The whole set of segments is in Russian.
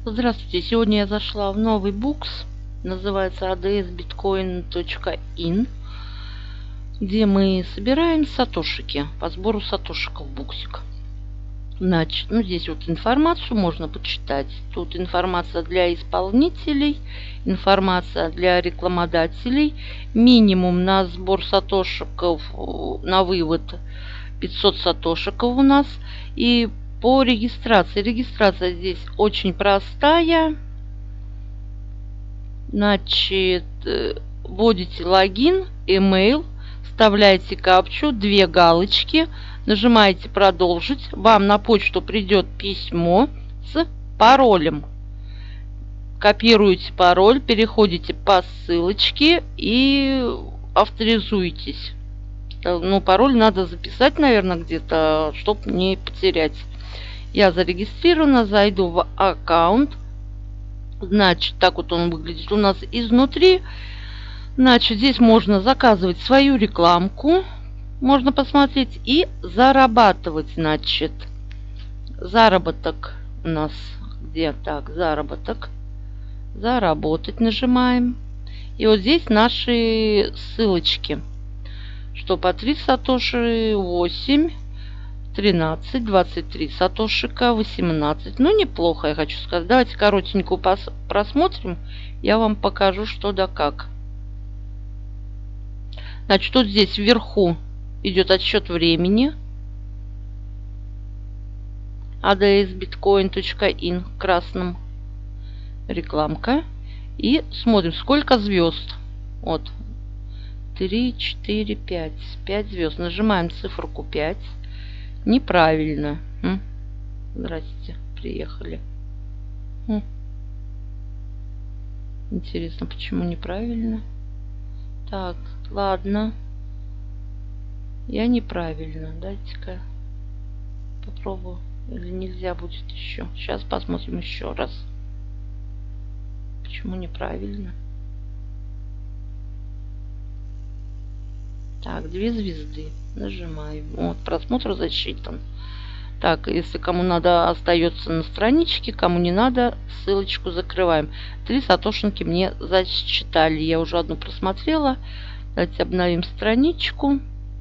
Здравствуйте! Сегодня я зашла в новый букс, называется adsbitcoin.in, где мы собираем сатошики по сбору сатошиков в буксик. Значит, здесь вот информацию можно почитать. Тут информация для исполнителей, информация для рекламодателей. Минимум на сбор сатошиков, на вывод 500 сатошиков у нас. И по регистрации. Регистрация здесь очень простая. Значит, вводите логин, email, вставляете капчу, 2 галочки, нажимаете продолжить. Вам на почту придет письмо с паролем. Копируете пароль, переходите по ссылочке и авторизуетесь. Пароль надо записать, наверное, где-то, чтобы не потерять. Я зарегистрирована, зайду в аккаунт. Значит, так вот он выглядит у нас изнутри. Значит, здесь можно заказывать свою рекламку. Можно посмотреть и зарабатывать. Значит, заработок у нас где? Так, заработок. Заработать нажимаем. И вот здесь наши ссылочки. Что по 3 сатоши, 8, 13, 23 сатошика, 18. Неплохо, я хочу сказать. Давайте коротенькую просмотрим. Я вам покажу, что да как. Значит, тут здесь вверху идет отсчет времени. adsbitcoin.in красным. Рекламка. И смотрим, сколько звезд. Вот. 3, 4, 5. 5 звезд. Нажимаем циферку 5. Неправильно. Здрасте, приехали. Интересно, почему неправильно? Так, ладно. Я неправильно. Дайте-ка попробую. Или нельзя будет еще. Сейчас посмотрим еще раз. Почему неправильно? Так, 2 звезды. Нажимаем. Вот, просмотр засчитан. Так, если кому надо, остается на страничке. Кому не надо, ссылочку закрываем. 3 сатошинки мне засчитали. Я уже одну просмотрела. Давайте обновим страничку.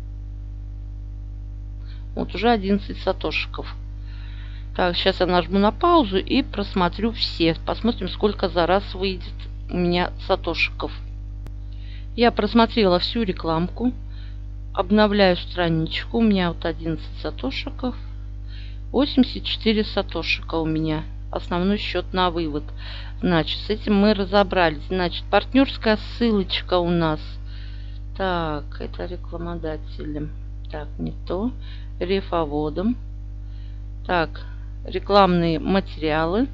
Вот уже 11 сатошиков. Так, сейчас я нажму на паузу и просмотрю все. Посмотрим, сколько за раз выйдет у меня сатошиков. Я просмотрела всю рекламку. Обновляю страничку. У меня вот 11 сатошиков. 84 сатошика у меня. Основной счет на вывод. Значит, с этим мы разобрались. Значит, партнерская ссылочка у нас. Так, это рекламодателем. Так, не то. Рефоводом. Так, рекламные материалы.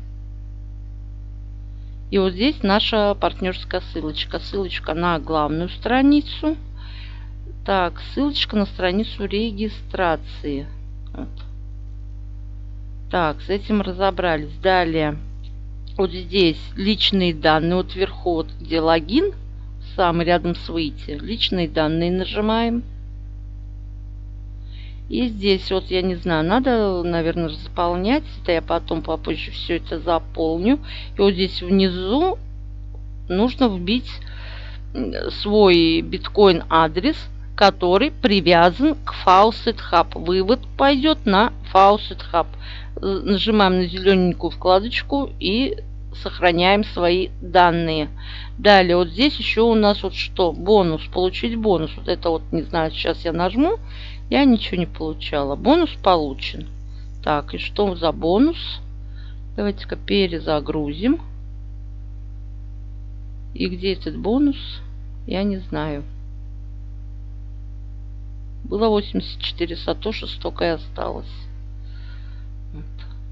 И вот здесь наша партнерская ссылочка. Ссылочка на главную страницу. Так, ссылочка на страницу регистрации. Вот. Так, с этим разобрались. Далее, вот здесь личные данные. Вот вверху, вот где логин, самый рядом с выйти. Личные данные нажимаем. И здесь вот, я не знаю, надо, наверное, заполнять. Это я потом попозже все это заполню. И вот здесь внизу нужно вбить свой биткоин адрес, который привязан к Faucet Hub. Вывод пойдет на Faucet Hub. Нажимаем на зелененькую вкладочку и сохраняем свои данные. Далее вот здесь еще у нас вот что? Бонус. Получить бонус. Вот это вот, не знаю, сейчас я нажму. Я ничего не получала. Бонус получен. Так, и что за бонус? Давайте-ка перезагрузим. И где этот бонус? Я не знаю. Было 84 сатоши, столько и осталось. Вот.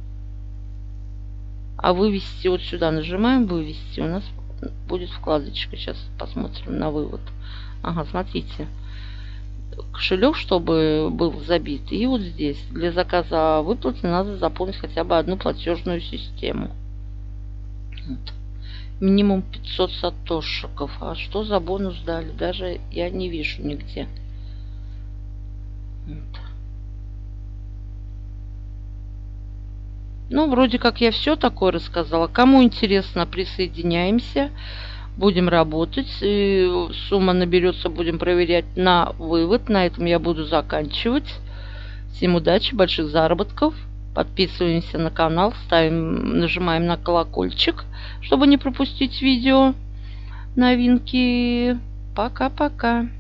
А вывести вот сюда нажимаем, вывести. У нас будет вкладочка. Сейчас посмотрим на вывод. Ага, смотрите. Кошелек, чтобы был забит. И вот здесь для заказа выплаты надо заполнить хотя бы одну платежную систему. Вот. Минимум 500 сатошиков. А что за бонус дали? Даже я не вижу нигде. Вот. Ну, вроде как я все такое рассказала. Кому интересно, присоединяемся. Будем работать. И сумма наберется, будем проверять на вывод. На этом я буду заканчивать. Всем удачи, больших заработков. Подписываемся на канал, нажимаем на колокольчик, чтобы не пропустить видео новинки. Пока-пока.